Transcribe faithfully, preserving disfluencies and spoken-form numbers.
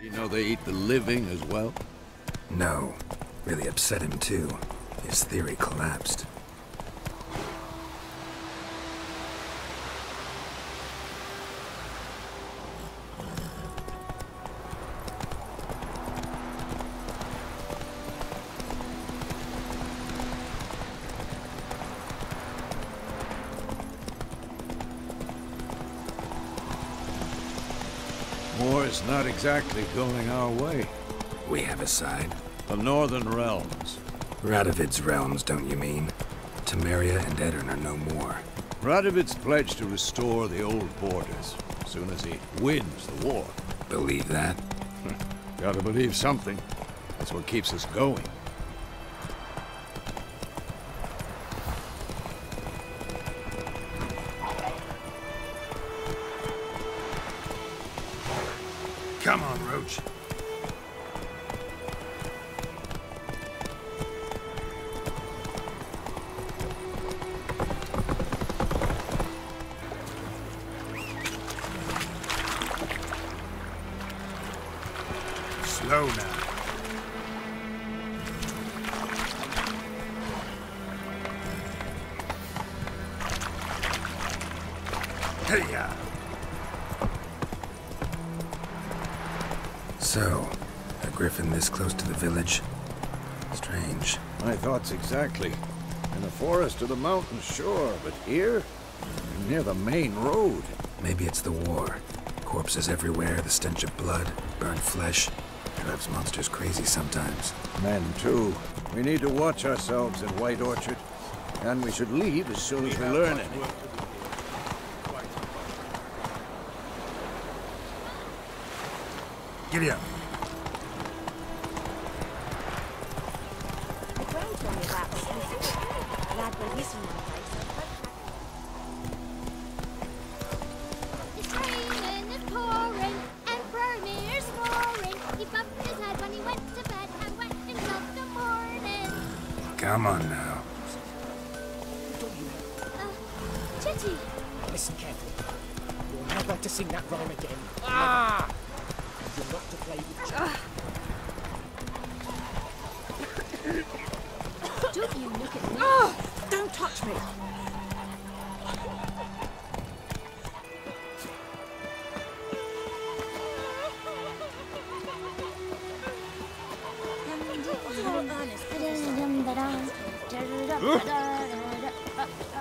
You know they eat the living as well? No. Really upset him too. His theory collapsed. War's not exactly going our way. We have a side. The Northern Realms. Radovid's realms, don't you mean? Temeria and Edirn are no more. Radovid's pledged to restore the old borders, as soon as he wins the war. Believe that? Gotta believe something. That's what keeps us going. Come on, Roach. Slow now. Hey-ya! So, a griffin this close to the village? Strange. My thoughts exactly. In the forest or the mountains, sure, but here? Near the main road. Maybe it's the war. Corpses everywhere, the stench of blood, burnt flesh. Drives monsters crazy sometimes. Men, too. We need to watch ourselves in White Orchard. And we should leave as soon as we learn anything. Giddy up. It's raining, it's pouring, and Vermeer's snoring. He bumped his head when he went to bed and went until the morning. Come on now. Uh, Chitty. Listen carefully. You're never to sing that rhyme again. Ah! You're not to play with children. Don't you look at me. Oh, don't touch me. Honest.